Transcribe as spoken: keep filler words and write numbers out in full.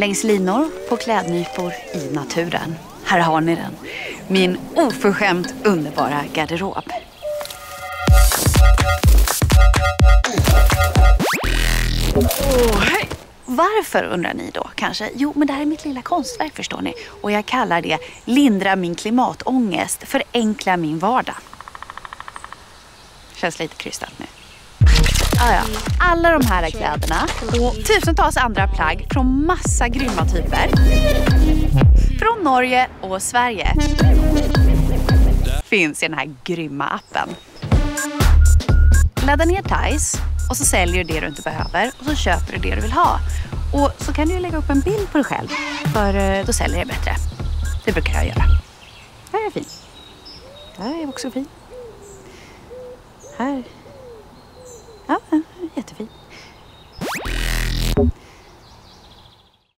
Längs linor på klädnypor i naturen. Här har ni den. Min oförskämt underbara garderob. Oh, hej. Varför undrar ni då kanske? Jo, men det här är mitt lilla konstverk förstår ni. Och jag kallar det lindra min klimatångest, förenkla min vardag. Känns lite krystat nu. Ah, ja. Alla de här kläderna och tusentals andra plagg från massa grymma typer. Från Norge och Sverige. Finns i den här grymma appen. Ladda ner Thais och så säljer du det du inte behöver och så köper du det du vill ha. Och så kan du lägga upp en bild på dig själv, för då säljer det bättre. Det brukar jag göra. Här är fin. Här är också fin. Här. Ja, jättefin.